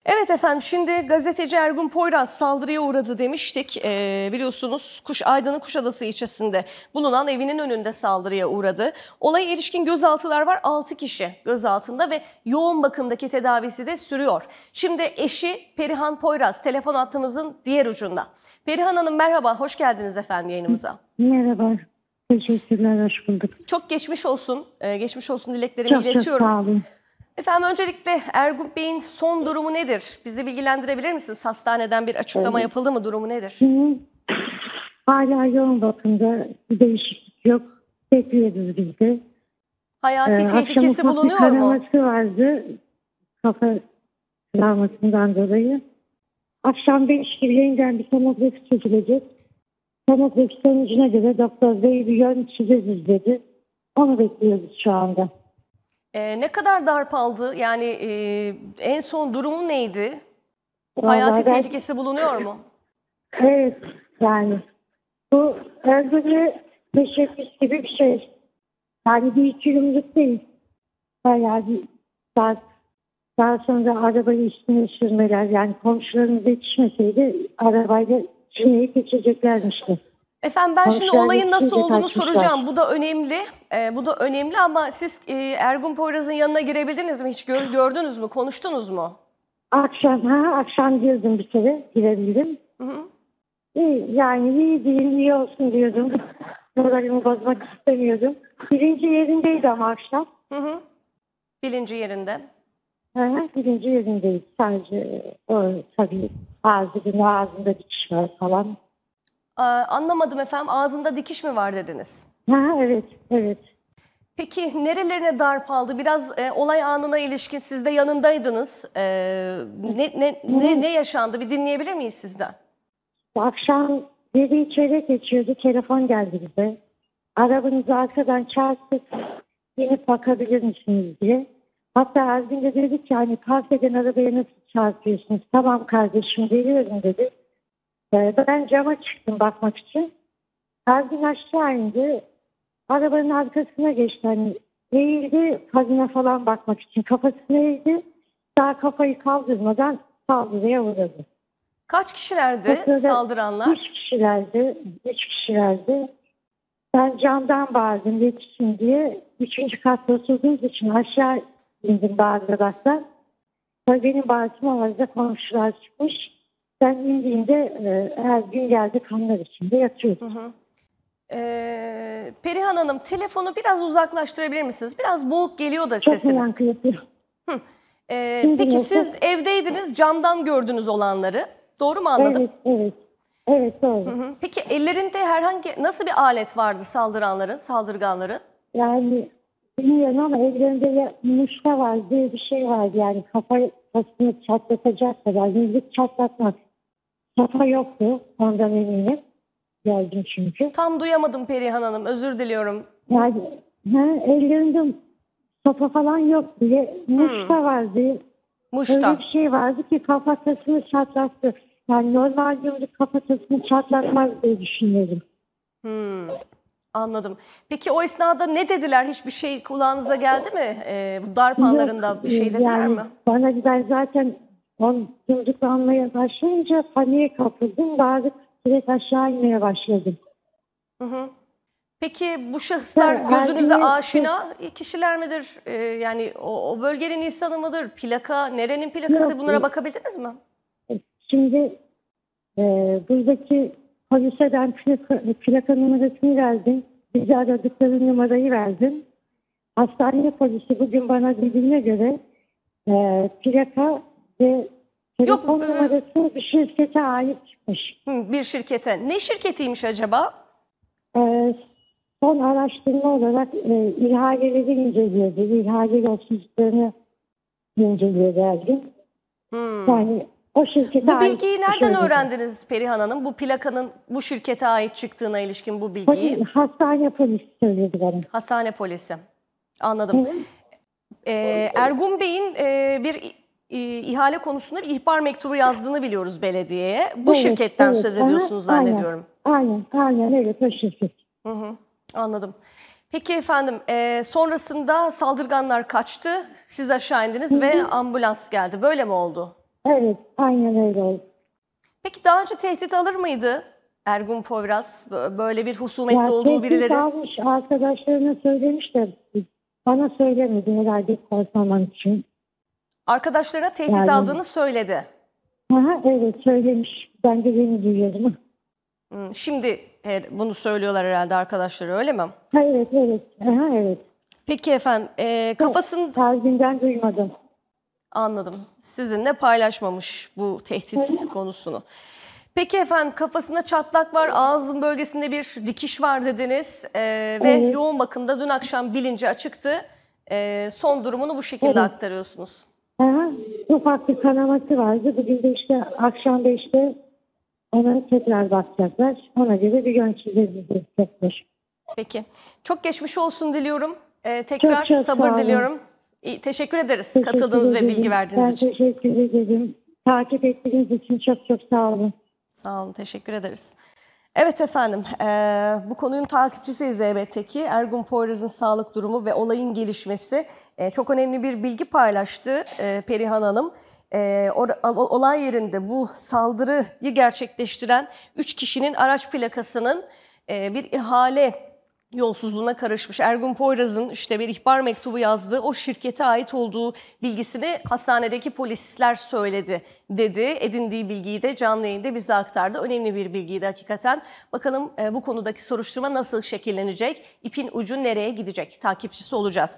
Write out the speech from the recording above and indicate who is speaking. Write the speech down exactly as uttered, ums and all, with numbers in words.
Speaker 1: Evet efendim, şimdi gazeteci Ergun Poyraz saldırıya uğradı demiştik. Ee, biliyorsunuz Kuş, Aydın'ın Kuşadası ilçesinde bulunan evinin önünde saldırıya uğradı. Olaya ilişkin gözaltılar var. altı kişi gözaltında ve yoğun bakımdaki tedavisi de sürüyor. Şimdi eşi Perihan Poyraz telefon hattımızın diğer ucunda. Perihan Hanım merhaba, hoş geldiniz efendim yayınımıza.
Speaker 2: Merhaba, teşekkürler, hoş bulduk.
Speaker 1: Çok geçmiş olsun, ee, geçmiş olsun dileklerimi
Speaker 2: Çok
Speaker 1: iletiyorum.
Speaker 2: çok sağ olun.
Speaker 1: Efendim öncelikle Ergun Bey'in son durumu nedir? Bizi bilgilendirebilir misiniz? Hastaneden bir açıklama
Speaker 2: Evet.
Speaker 1: yapıldı mı? Durumu nedir?
Speaker 2: Şimdi hala yoğun bakımda, bir değişiklik yok. Bekliyoruz biz de.
Speaker 1: Hayati
Speaker 2: Ee,
Speaker 1: tehlikesi
Speaker 2: akşam ufak bir
Speaker 1: bulunuyor mu?
Speaker 2: kanaması vardı, kafa travmasından dolayı. Akşam beş gibi yeniden bir tomografi çekilecek. Tomografi sonucuna göre doktor bey bir yön çizeriz dedi. Onu bekliyoruz şu anda.
Speaker 1: Ee, ne kadar darp aldı? Yani e, en son durumu neydi?
Speaker 2: Vallahi
Speaker 1: Hayati
Speaker 2: ben-
Speaker 1: tehlikesi bulunuyor mu?
Speaker 2: Evet, yani bu öldürme teşebbüs gibi bir şey. Yani bir iki yıllık değil. Bayağı bir daha, daha sonra arabayı üstüne sürmeler, yani komşularımız yetişmeseydi arabayla Çin'e geçeceklermişti.
Speaker 1: Efendim ben şimdi
Speaker 2: Komşular
Speaker 1: olayın nasıl
Speaker 2: yetişince
Speaker 1: olduğunu
Speaker 2: kaçmışlar.
Speaker 1: soracağım. Bu da önemli. Ee, bu da önemli ama siz e, Ergun Poyraz'ın yanına girebildiniz mi? Hiç gör, gördünüz mü? Konuştunuz mu?
Speaker 2: Akşam, ha akşam girdim bir kere, girebildim.
Speaker 1: Hı hı.
Speaker 2: İyi, yani iyi değil, iyi olsun diyordum. Moralimi bozmak istemiyordum. Birinci yerindeydi ama akşam.
Speaker 1: Hı hı. Bilinci yerinde.
Speaker 2: Hı hı, birinci yerindeydi. Sadece o tabii ağzının ağzında dikiş var falan.
Speaker 1: Aa, anlamadım efendim. Ağzında dikiş mi var dediniz?
Speaker 2: Ha evet, evet.
Speaker 1: Peki nerelerine darp aldı? Biraz e, olay anına ilişkin siz de yanındaydınız. E, ne, ne, ne, ne yaşandı? Bir dinleyebilir miyiz sizden?
Speaker 2: Akşam yedi çeyrek geçiyordu. Telefon geldi bize. Arabanızı arkadan çarptık. Inip bakabilir misiniz diye. Hatta Ergin de dedi ki hani park eden arabaya nasıl çarpıyorsunuz? Tamam kardeşim geliyorum dedi. Ee, ben cama çıktım bakmak için. Ergin aşağı indi. Arabanın arkasına geçti. Hani eğildi kadına falan bakmak için. Kafasına eğildi. Daha kafayı kaldırmadan saldırıya uğradı.
Speaker 1: Kaç kişilerdi
Speaker 2: Mesela
Speaker 1: saldıranlar?
Speaker 2: Üç kişilerdi. Üç kişilerdi. Ben camdan bağırdım yetişsin diye. Üçüncü katta oturduğumuz için aşağı indim bağıraraktan. Tabii benim bağırtım arada komşular çıkmış. Ben indiğimde e, her gün geldi kanlar içinde yatıyordu.
Speaker 1: Hı hı. Ee, Perihan Hanım telefonu biraz uzaklaştırabilir misiniz? Biraz boğuk geliyor da
Speaker 2: Çok
Speaker 1: sesiniz.
Speaker 2: yankı yapıyor.
Speaker 1: Ee,
Speaker 2: Şimdi
Speaker 1: peki
Speaker 2: nasıl?
Speaker 1: siz evdeydiniz, camdan gördünüz olanları. Doğru mu anladım?
Speaker 2: Evet, evet. Evet doğru.
Speaker 1: Hı hı. Peki ellerinde herhangi nasıl bir alet vardı saldıranların, saldırganların?
Speaker 2: Yani bilmiyorum ama ellerinde ya, muşta var diye bir şey vardı. Yani kafasını çatlatacak kadar. Yüzlük çatlatmak. Kafa yoktu. Ondan eminim. Geldim çünkü.
Speaker 1: Tam duyamadım Perihan Hanım, özür diliyorum.
Speaker 2: Yani ha, ellerinde sopa falan yoktu. Ya, muşta vardı.
Speaker 1: Muşta.
Speaker 2: Öyle bir şey vardı ki kafatasını çatlattı. Yani normal yumruk kafatasını çatlatmaz diye düşünüyorum.
Speaker 1: Hmm, anladım. Peki o esnada ne dediler? Hiçbir şey kulağınıza geldi mi? Ee, bu darp anlarında bir şey
Speaker 2: Yok,
Speaker 1: dediler
Speaker 2: yani
Speaker 1: mi?
Speaker 2: bana ben zaten on yumruklanmaya başlayınca paniğe kapıldım. Bağırıp direkt aşağı inmeye başladım.
Speaker 1: Hı hı. Peki bu şahıslar
Speaker 2: Ya,
Speaker 1: gözünüze
Speaker 2: Ergin'e-
Speaker 1: aşina kişiler midir? Ee, yani o, o bölgenin insanı mıdır? Plaka, nerenin plakası?
Speaker 2: Yok,
Speaker 1: Bunlara
Speaker 2: yok.
Speaker 1: bakabildiniz mi?
Speaker 2: Şimdi e, buradaki polise ben plaka, plaka numarasını verdim. Bizi aradıkları numarayı verdim. Hastane polisi bugün bana dediğine göre e, plaka ve telefon
Speaker 1: Yok, e-
Speaker 2: numarası bir şirkete ait çıkmış.
Speaker 1: Hı, bir şirkete. Ne şirketiymiş acaba?
Speaker 2: E, son araştırma olarak e, ihaleleri inceliyordu. İhale yolsuzluklarını inceliyordu Ergin.
Speaker 1: Hmm.
Speaker 2: Yani o şirkete
Speaker 1: Bu
Speaker 2: ait
Speaker 1: bilgiyi
Speaker 2: bir şey
Speaker 1: nereden
Speaker 2: dedi.
Speaker 1: öğrendiniz Perihan Hanım? Bu plakanın bu şirkete ait çıktığına ilişkin bu bilgiyi.
Speaker 2: Polis, hastane polisi söyledi bana.
Speaker 1: Hastane polisi. Anladım.
Speaker 2: Hı.
Speaker 1: Ee, Ergun Bey'in e, bir e, ihale konusunda bir ihbar mektubu yazdığını biliyoruz belediyeye. Bu
Speaker 2: Evet,
Speaker 1: şirketten
Speaker 2: evet.
Speaker 1: söz
Speaker 2: Aha,
Speaker 1: ediyorsunuz zannediyorum.
Speaker 2: Aynen, aynen, aynen evet o şirket.
Speaker 1: Hı hı, anladım. Peki efendim, e, sonrasında saldırganlar kaçtı, siz aşağı indiniz ve ambulans geldi. Böyle mi oldu?
Speaker 2: Evet, aynen öyle oldu.
Speaker 1: Peki daha önce tehdit alır mıydı Ergun Poyraz? Bö- Böyle bir husumetli
Speaker 2: Ya
Speaker 1: olduğu
Speaker 2: tehdit
Speaker 1: birileri.
Speaker 2: almış, arkadaşlarına söylemiş de bana söylemedi herhalde korkmamam için.
Speaker 1: Arkadaşlarına tehdit
Speaker 2: Yani-
Speaker 1: aldığını söyledi.
Speaker 2: Aha, evet söylemiş. Ben de yeni duyuyorum.
Speaker 1: Hmm, Şimdi her- bunu söylüyorlar herhalde arkadaşları, öyle mi?
Speaker 2: Ha, evet, evet. Aha, evet.
Speaker 1: Peki efendim, e, kafasını
Speaker 2: Kalbinden duymadım.
Speaker 1: anladım. Sizinle paylaşmamış bu tehdit konusunu. Peki efendim, kafasında çatlak var, ağzın bölgesinde bir dikiş var dediniz e, ve
Speaker 2: Evet.
Speaker 1: yoğun bakımda dün akşam bilinci açıktı. E, son durumunu bu şekilde
Speaker 2: Evet.
Speaker 1: aktarıyorsunuz.
Speaker 2: Aha, ufak bir kanaması vardı. Bugün de işte akşam beşte ona tekrar bakacaklar. Ona göre bir yön çizilecekler.
Speaker 1: Peki. Çok geçmiş olsun diliyorum. Ee, tekrar
Speaker 2: Çok çok
Speaker 1: sabır
Speaker 2: sağ olun.
Speaker 1: diliyorum. İyi, teşekkür ederiz
Speaker 2: Teşekkür
Speaker 1: katıldığınız ve
Speaker 2: ederim.
Speaker 1: bilgi verdiğiniz
Speaker 2: ben
Speaker 1: için.
Speaker 2: teşekkür ederim. Takip ettiğiniz için çok çok sağ olun.
Speaker 1: Sağ olun, teşekkür ederiz. Evet efendim, eee, bu konunun takipçisiyiz elbette ki. Ergun Poyraz'ın sağlık durumu ve olayın gelişmesi. Eee, çok önemli bir bilgi paylaştı eee, Perihan Hanım. Eee, or- ol- olay yerinde bu saldırıyı gerçekleştiren üç kişinin araç plakasının eee, bir ihale yolsuzluğuna karışmış. Ergun Poyraz'ın işte bir ihbar mektubu yazdığı o şirkete ait olduğu bilgisini hastanedeki polisler söyledi dedi. Edindiği bilgiyi de canlı yayında bize aktardı. Önemli bir bilgiydi hakikaten. Bakalım e, bu konudaki soruşturma nasıl şekillenecek? İpin ucu nereye gidecek? Takipçisi olacağız.